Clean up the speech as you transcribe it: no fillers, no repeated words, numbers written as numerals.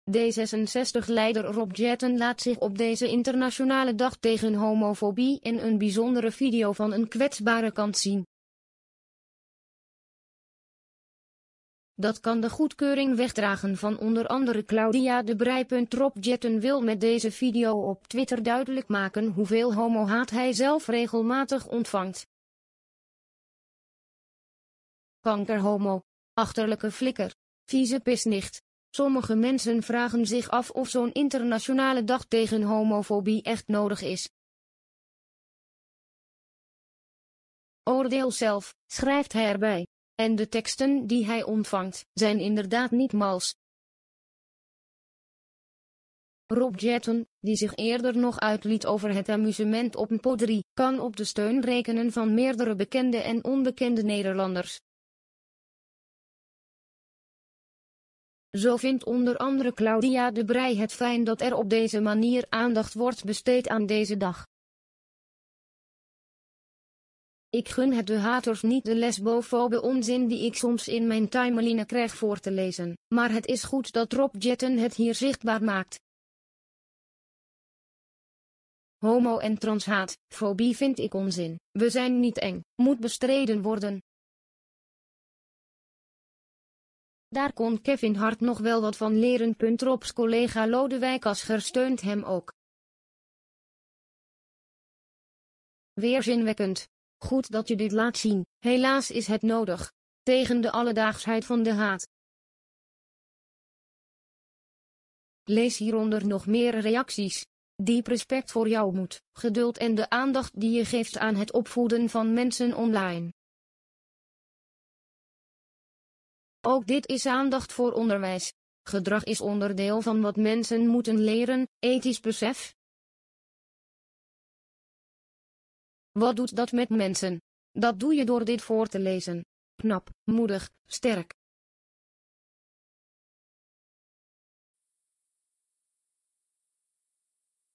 D66-leider Rob Jetten laat zich op deze internationale dag tegen homofobie in een bijzondere video van een kwetsbare kant zien. Dat kan de goedkeuring wegdragen van onder andere Claudia de Breij. Rob Jetten wil met deze video op Twitter duidelijk maken hoeveel homohaat hij zelf regelmatig ontvangt. Kankerhomo. Achterlijke flikker. Vieze pisnicht. Sommige mensen vragen zich af of zo'n internationale dag tegen homofobie echt nodig is. Oordeel zelf, schrijft hij erbij. En de teksten die hij ontvangt, zijn inderdaad niet mals. Rob Jetten, die zich eerder nog uitliet over het amusement op NPO3, kan op de steun rekenen van meerdere bekende en onbekende Nederlanders. Zo vindt onder andere Claudia de Breij het fijn dat er op deze manier aandacht wordt besteed aan deze dag. Ik gun het de haters niet de lesbofobe onzin die ik soms in mijn timeline krijg voor te lezen, maar het is goed dat Rob Jetten het hier zichtbaar maakt. Homo- en transhaat, fobie vind ik onzin, we zijn niet eng, moet bestreden worden. Daar kon Kevin Hart nog wel wat van leren. Rob's collega Lodewijk Asscher steunt hem ook. Weerzinwekkend. Goed dat je dit laat zien, helaas is het nodig. Tegen de alledaagsheid van de haat. Lees hieronder nog meer reacties. Diep respect voor jouw moed, geduld en de aandacht die je geeft aan het opvoeden van mensen online. Ook dit is aandacht voor onderwijs. Gedrag is onderdeel van wat mensen moeten leren, ethisch besef. Wat doet dat met mensen? Dat doe je door dit voor te lezen. Knap, moedig, sterk.